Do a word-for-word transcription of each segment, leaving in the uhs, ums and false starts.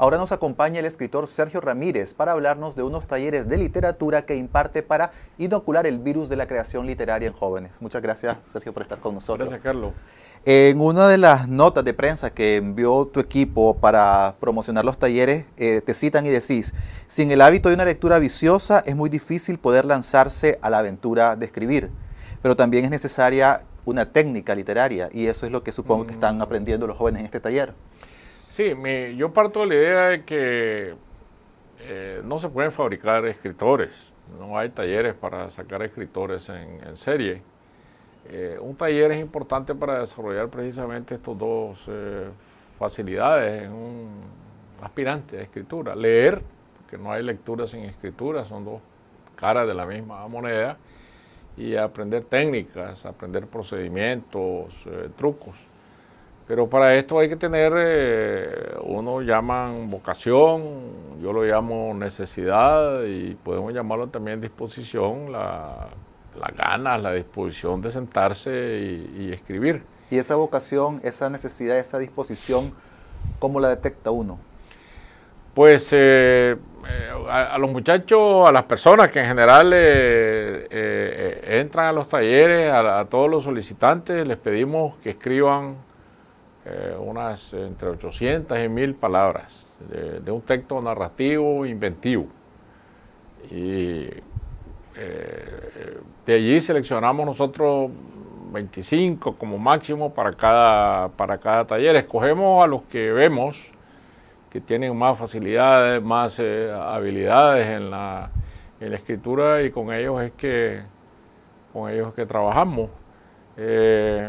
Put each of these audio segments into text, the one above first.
Ahora nos acompaña el escritor Sergio Ramírez para hablarnos de unos talleres de literatura que imparte para inocular el virus de la creación literaria en jóvenes. Muchas gracias, Sergio, por estar con nosotros. Gracias, Carlos. En una de las notas de prensa que envió tu equipo para promocionar los talleres, eh, te citan y decís: sin el hábito de una lectura viciosa es muy difícil poder lanzarse a la aventura de escribir, pero también es necesaria una técnica literaria, y eso es lo que supongo que están aprendiendo los jóvenes en este taller. Sí, mi, yo parto de la idea de que eh, no se pueden fabricar escritores, no hay talleres para sacar escritores en, en serie. Eh, un taller es importante para desarrollar precisamente estos dos eh, facilidades en un aspirante de escritura. Leer, porque no hay lectura sin escritura, son dos caras de la misma moneda, y aprender técnicas, aprender procedimientos, eh, trucos. Pero para esto hay que tener, eh, uno llaman vocación, yo lo llamo necesidad, y podemos llamarlo también disposición, la, las ganas, la disposición de sentarse y, y escribir. Y esa vocación, esa necesidad, esa disposición, ¿cómo la detecta uno? Pues eh, a, a los muchachos, a las personas que en general eh, eh, entran a los talleres, a, a todos los solicitantes, les pedimos que escriban Eh, unas entre ochocientas y mil palabras de, de un texto narrativo inventivo, y eh, de allí seleccionamos nosotros veinticinco como máximo para cada, para cada taller. Escogemos a los que vemos que tienen más facilidades, más eh, habilidades en la, en la escritura, y con ellos es que, con ellos es que trabajamos. Eh,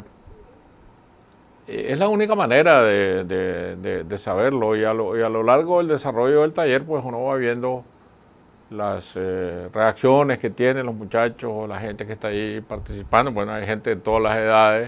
Es la única manera de, de, de, de saberlo, y a, lo, y a lo largo del desarrollo del taller pues uno va viendo las eh, reacciones que tienen los muchachos, la gente que está ahí participando. Bueno, hay gente de todas las edades,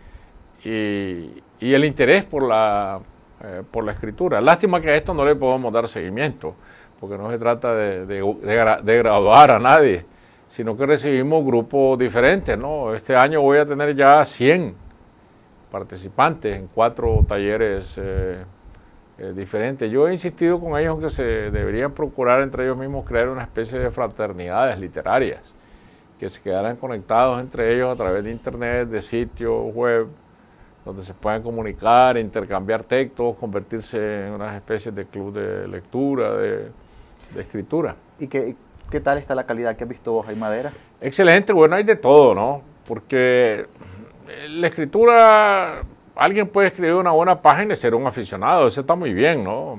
y, y el interés por la, eh, por la escritura. Lástima que a esto no le podemos dar seguimiento, porque no se trata de, de, de, de graduar a nadie, sino que recibimos grupos diferentes, ¿no? Este año voy a tener ya cien participantes en cuatro talleres eh, eh, diferentes. Yo he insistido con ellos que se deberían procurar entre ellos mismos crear una especie de fraternidades literarias, que se quedaran conectados entre ellos a través de internet, de sitios web, donde se puedan comunicar, intercambiar textos, convertirse en unas especies de club de lectura, de, de escritura. ¿Y qué, qué tal está la calidad que has visto vos? ¿Hay madera? Excelente, bueno, hay de todo, ¿no? Porque la escritura, alguien puede escribir una buena página y ser un aficionado, eso está muy bien, ¿no?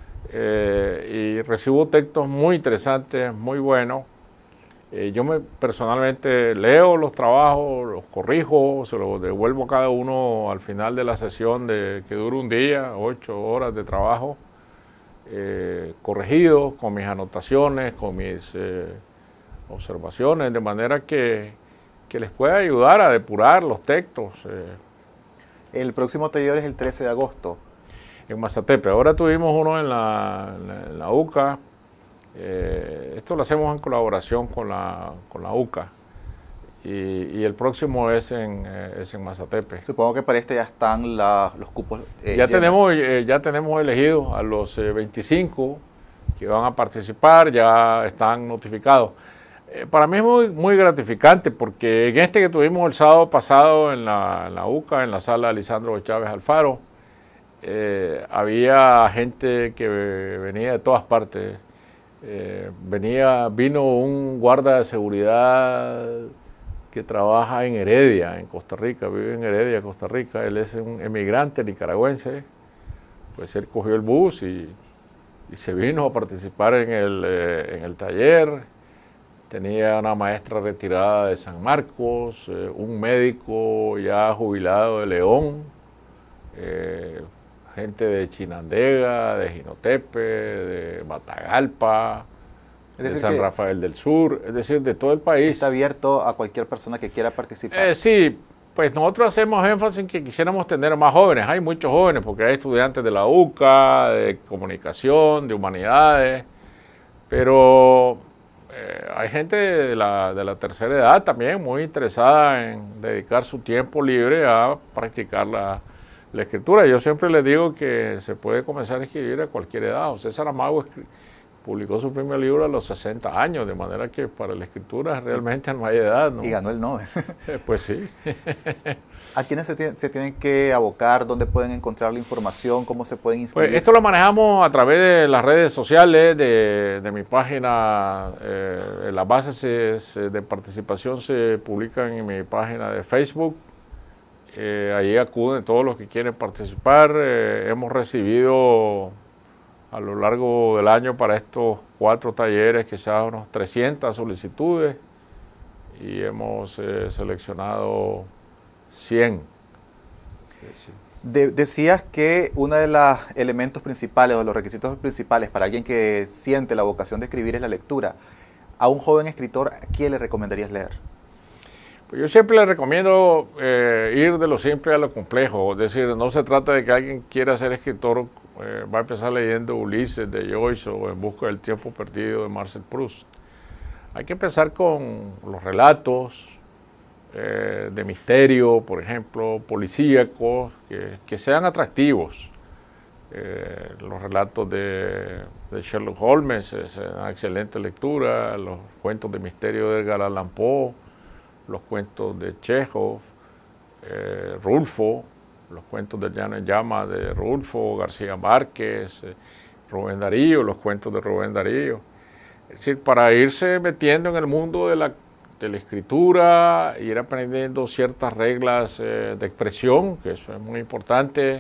Eh, y recibo textos muy interesantes, muy buenos. Eh, yo me personalmente leo los trabajos, los corrijo, se los devuelvo a cada uno al final de la sesión de, que dura un día, ocho horas de trabajo, eh, corregidos, con mis anotaciones, con mis eh, observaciones, de manera que que les pueda ayudar a depurar los textos. Eh. El próximo taller es el trece de agosto. En Mazatepe. Ahora tuvimos uno en la, en la, en la U C A. Eh, esto lo hacemos en colaboración con la, con la U C A. Y, y el próximo es en, eh, es en Mazatepe. Supongo que para este ya están la, los cupos eh, ya, tenemos, eh, ya tenemos elegidos a los eh, veinticinco que van a participar, ya están notificados. Para mí es muy, muy gratificante, porque en este que tuvimos el sábado pasado en la, en la U C A, en la sala Lisandro Chávez Alfaro, eh, había gente que venía de todas partes. Eh, venía, vino un guarda de seguridad que trabaja en Heredia, en Costa Rica, vive en Heredia, Costa Rica. Él es un emigrante nicaragüense, pues él cogió el bus y, y se vino a participar en el, eh, en el taller. Tenía una maestra retirada de San Marcos, eh, un médico ya jubilado de León, eh, gente de Chinandega, de Jinotepe, de Matagalpa, de San Rafael del Sur, es decir, de todo el país. Está abierto a cualquier persona que quiera participar. Eh, sí, pues nosotros hacemos énfasis en que quisiéramos tener más jóvenes. Hay muchos jóvenes, porque hay estudiantes de la U C A, de comunicación, de humanidades, pero Eh, hay gente de la, de la tercera edad también muy interesada en dedicar su tiempo libre a practicar la, la escritura. Yo siempre les digo que se puede comenzar a escribir a cualquier edad. José Saramago publicó su primer libro a los sesenta años, de manera que para la escritura realmente no hay edad, ¿no? Y ganó el Nobel. Pues sí. ¿A quiénes se, tienen, se tienen que abocar? ¿Dónde pueden encontrar la información? ¿Cómo se pueden inscribir? Pues esto lo manejamos a través de las redes sociales, de, de mi página. Eh, las bases se, de participación se publican en mi página de Facebook. Eh, ahí acuden todos los que quieren participar. Eh, hemos recibido a lo largo del año para estos cuatro talleres quizás unos trescientas solicitudes y hemos eh, seleccionado cien. Sí. De, decías que uno de los elementos principales o los requisitos principales para alguien que siente la vocación de escribir es la lectura. A un joven escritor, ¿qué le recomendarías leer? Pues yo siempre le recomiendo eh, ir de lo simple a lo complejo, es decir, no se trata de que alguien quiera ser escritor, eh, va a empezar leyendo Ulises de Joyce o En busca del tiempo perdido de Marcel Proust. Hay que empezar con los relatos eh, de misterio, por ejemplo, policíacos, que, que sean atractivos. Eh, los relatos de, de Sherlock Holmes es una excelente lectura, los cuentos de misterio de Edgar Allan Poe, los cuentos de Chekhov, eh, Rulfo, los cuentos del Llano en Llamas de Rulfo, García Márquez, eh, Rubén Darío, los cuentos de Rubén Darío. Es decir, para irse metiendo en el mundo de la, de la escritura, ir aprendiendo ciertas reglas eh, de expresión, que eso es muy importante,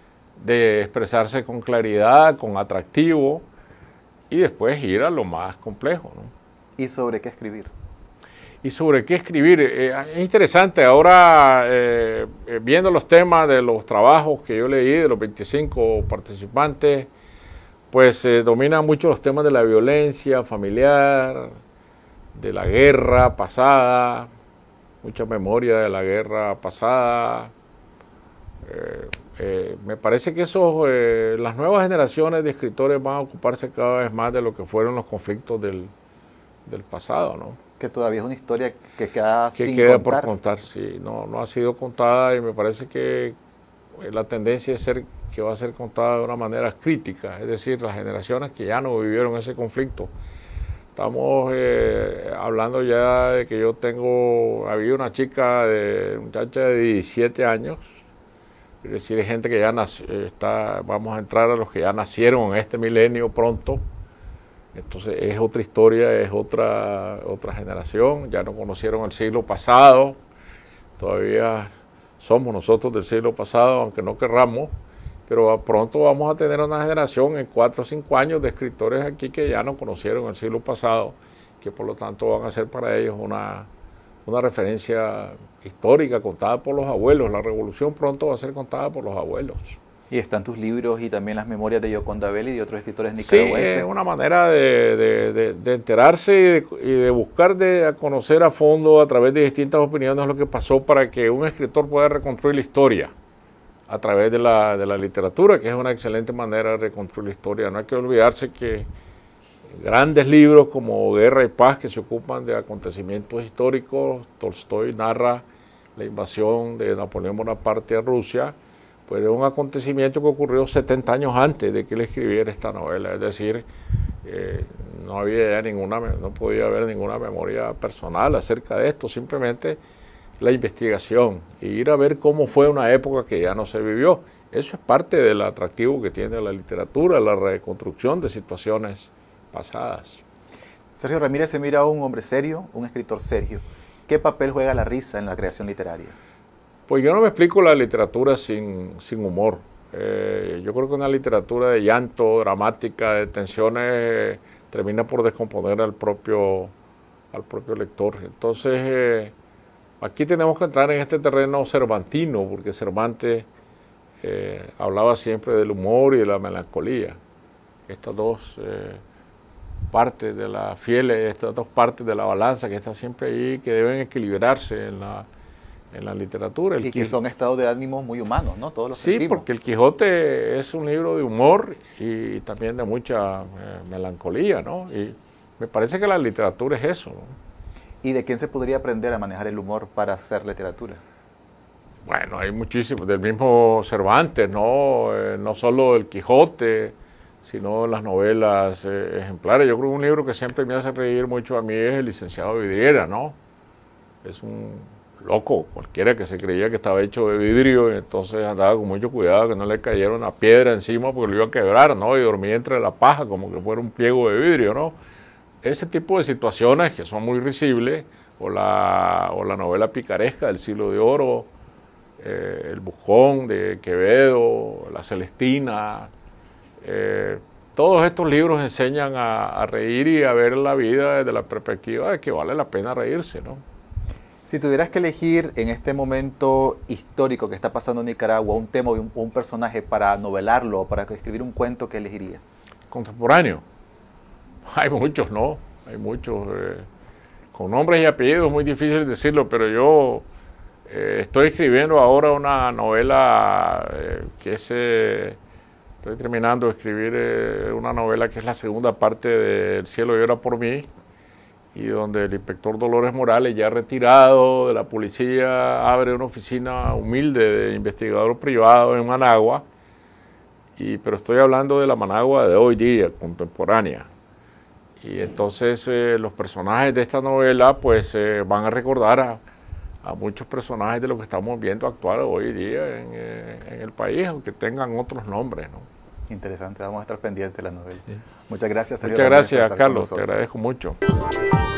de expresarse con claridad, con atractivo, y después ir a lo más complejo, ¿no? ¿Y sobre qué escribir? ¿Y sobre qué escribir? Eh, es interesante, ahora eh, eh, viendo los temas de los trabajos que yo leí, de los veinticinco participantes, pues eh, dominan mucho los temas de la violencia familiar, de la guerra pasada, mucha memoria de la guerra pasada. Eh, eh, me parece que esos, eh, las nuevas generaciones de escritores van a ocuparse cada vez más de lo que fueron los conflictos del, del pasado, ¿no? Que todavía es una historia que queda que sin queda contar. por contar, sí, no, no ha sido contada y me parece que la tendencia es ser, que va a ser contada de una manera crítica, es decir, las generaciones que ya no vivieron ese conflicto. Estamos eh, hablando ya de que yo tengo, había una chica, de muchacha de diecisiete años, es decir, gente que ya nació, está, vamos a entrar a los que ya nacieron en este milenio pronto. Entonces es otra historia, es otra, otra generación, ya no conocieron el siglo pasado, todavía somos nosotros del siglo pasado, aunque no querramos, pero pronto vamos a tener una generación en cuatro o cinco años de escritores aquí que ya no conocieron el siglo pasado, que por lo tanto van a ser para ellos una, una referencia histórica contada por los abuelos. La revolución pronto va a ser contada por los abuelos. Y están tus libros y también las memorias de Gioconda Belli y de otros escritores nicaragüenses. Sí, es una manera de, de, de, de enterarse y de, y de buscar de conocer a fondo a través de distintas opiniones lo que pasó para que un escritor pueda reconstruir la historia a través de la, de la literatura, que es una excelente manera de reconstruir la historia. No hay que olvidarse que grandes libros como Guerra y Paz, que se ocupan de acontecimientos históricos, Tolstoy narra la invasión de Napoleón Bonaparte a Rusia, pues es un acontecimiento que ocurrió setenta años antes de que él escribiera esta novela, es decir, eh, no había ya ninguna, no podía haber ninguna memoria personal acerca de esto, simplemente la investigación y ir a ver cómo fue una época que ya no se vivió. Eso es parte del atractivo que tiene la literatura, la reconstrucción de situaciones pasadas. Sergio Ramírez se mira a un hombre serio, un escritor serio. ¿Qué papel juega la risa en la creación literaria? Pues yo no me explico la literatura sin, sin humor. Eh, yo creo que una literatura de llanto, dramática, de tensiones, eh, termina por descomponer al propio, al propio lector. Entonces, eh, aquí tenemos que entrar en este terreno cervantino, porque Cervantes eh, hablaba siempre del humor y de la melancolía. Estas dos eh, partes de la fieles, estas dos partes de la balanza que están siempre ahí, que deben equilibrarse en la en la literatura. El y que son estados de ánimos muy humanos, ¿no? Todos los Sí, sentimos. porque el Quijote es un libro de humor y también de mucha eh, melancolía, ¿no? Y me parece que la literatura es eso, ¿no? ¿Y de quién se podría aprender a manejar el humor para hacer literatura? Bueno, hay muchísimos, del mismo Cervantes, ¿no? Eh, no solo el Quijote, sino las novelas eh, ejemplares. Yo creo que un libro que siempre me hace reír mucho a mí es El licenciado Vidriera, ¿no? Es un loco, cualquiera que se creía que estaba hecho de vidrio, y entonces andaba con mucho cuidado que no le cayera una piedra encima porque lo iba a quebrar, ¿no? Y dormía entre la paja como que fuera un pliego de vidrio, ¿no? Ese tipo de situaciones que son muy risibles, o la, o la novela picaresca del Siglo de Oro, eh, El Buscón de Quevedo, La Celestina, eh, todos estos libros enseñan a, a reír y a ver la vida desde la perspectiva de que vale la pena reírse, ¿no? Si tuvieras que elegir en este momento histórico que está pasando en Nicaragua un tema o un, un personaje para novelarlo o para escribir un cuento, ¿qué elegirías? Contemporáneo. Hay muchos, ¿no? Hay muchos. Eh, con nombres y apellidos es muy difícil decirlo, pero yo eh, estoy escribiendo ahora una novela eh, que es... Eh, estoy terminando de escribir eh, una novela que es la segunda parte de El cielo llora por mí, y donde el inspector Dolores Morales, ya retirado de la policía, abre una oficina humilde de investigador privado en Managua, y, pero estoy hablando de la Managua de hoy día, contemporánea. Y entonces eh, los personajes de esta novela pues eh, van a recordar a, a muchos personajes de lo que estamos viendo actuar hoy día en, eh, en el país, aunque tengan otros nombres, ¿no? Interesante, vamos a estar pendientes de la novela. Sí. Muchas gracias, Sergio. Muchas gracias, Carlos, te agradezco mucho.